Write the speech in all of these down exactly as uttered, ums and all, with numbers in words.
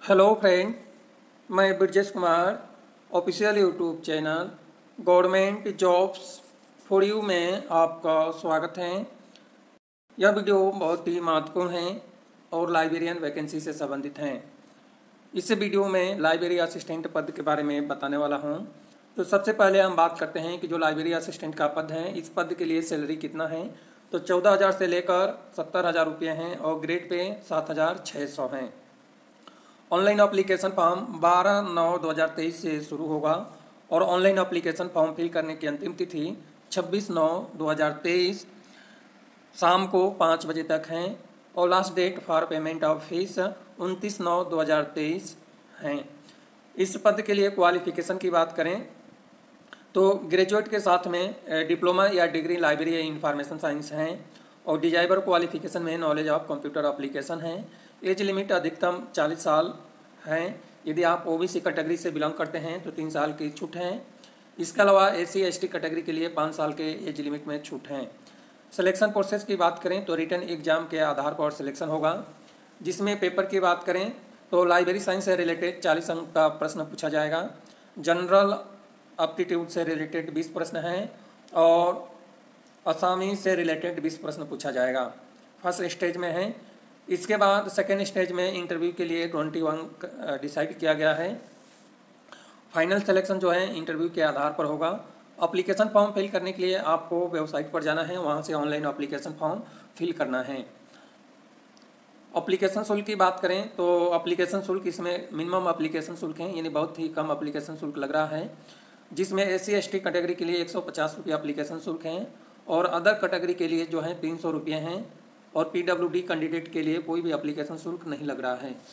Hello friend, मैं Brajesh Kumar official YouTube channel government jobs for you में आपका स्वागत है। यह वीडियो बहुत ही महत्वपूर्ण है और लाइब्रेरियन वैकेंसी से संबंधित है। इस वीडियो में लाइब्रेरी असिस्टेंट पद के बारे में बताने वाला हूं। तो सबसे पहले हम बात करते हैं कि जो लाइब्रेरी असिस्टेंट का पद है, इस पद के लिए सैलरी कितना है। तो चौदह हज़ार से लेकर सत्तर हज़ार रुपये हैं और ग्रेड पे सात हज़ार छः सौ हैं। ऑनलाइन एप्लीकेशन फॉर्म बारह नौ दो हज़ार तेईस से शुरू होगा और ऑनलाइन एप्लीकेशन फॉर्म फिल करने की अंतिम तिथि छब्बीस नौ दो हज़ार तेईस शाम को पाँच बजे तक है और last date for payment of fees उनतीस नौ दो हज़ार तेईस हैं। इस पद के लिए क्वालिफिकेशन की बात करें तो ग्रेजुएट के साथ में डिप्लोमा या डिग्री लाइब्रेरी इंफॉर्मेशन साइंस हैं और डिजाइबर क्वालिफिकेशन में नॉलेज ऑफ कंप्यूटर एप्लीकेशन है। एज लिमिट अधिकतम चालीस साल है। यदि आप ओबीसी कैटेगरी से बिलोंग करते हैं तो तीन साल की छूट है। इसके अलावा एससी एसटी कैटेगरी के लिए पाँच साल के एज लिमिट में छूट है। सिलेक्शन प्रोसेस की बात करें तो रिटन एग्जाम के आधार पर सिलेक्शन होगा, जिसमें पेपर की बात करें तो लाइब्रेरी साइंस से रिलेटेड चालीस अंक का प्रश्न पूछा जाएगा। जनरल एप्टीट्यूड से रिलेटेड बीस प्रश्न हैं और असामी से रिलेटेड बीस प्रश्न पूछा जाएगा। फर्स्ट स्टेज में है। इसके बाद सेकेंड स्टेज में इंटरव्यू के लिए ट्वेंटी अंक डिसाइड किया गया है। फाइनल सिलेक्शन जो है इंटरव्यू के आधार पर होगा। एप्लीकेशन फॉर्म फिल करने के लिए आपको वेबसाइट पर जाना है, वहां से ऑनलाइन एप्लीकेशन फॉर्म फिल करना है। एप्लीकेशन शुल्क की बात करें तो एप्लीकेशन शुल्क इसमें मिनिमम एप्लीकेशन शुल्क है, यानी बहुत ही कम एप्लीकेशन शुल्क लग रहा है, जिसमें S C S T category के लिए एक सौ पचास रुपये एप्लीकेशन शुल्क हैं और अदर कैटेगरी के लिए जो है तीन सौ रुपये हैं और पीडब्ल्यूडी कैंडिडेट के लिए कोई भी एप्लीकेशन शुल्क नहीं लग रहा है।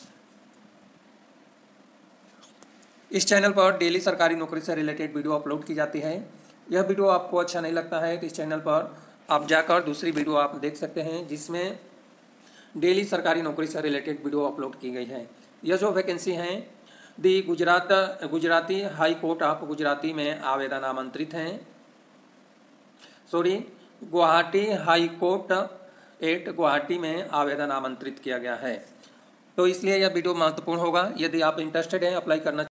इस चैनल पर डेली सरकारी नौकरी से रिलेटेड वीडियो अपलोड की जाती है। यह वीडियो आपको अच्छा नहीं लगता है तो इस चैनल पर आप जाकर दूसरी वीडियो आप देख सकते हैं, जिसमें डेली सरकारी नौकरी से रिलेटेड वीडियो अपलोड की गई है। यह जो वैकेंसी हैं the Gujarat Gujarati high court of Gujarati में आवेदन आमंत्रित हैं। Sorry Guwahati high court at Guwahati में आवेदन आमंत्रित किया गया है। तो इसलिए यह वीडियो महत्वपूर्ण होगा। यदि आप इंटरेस्टेड हैं अप्लाई करना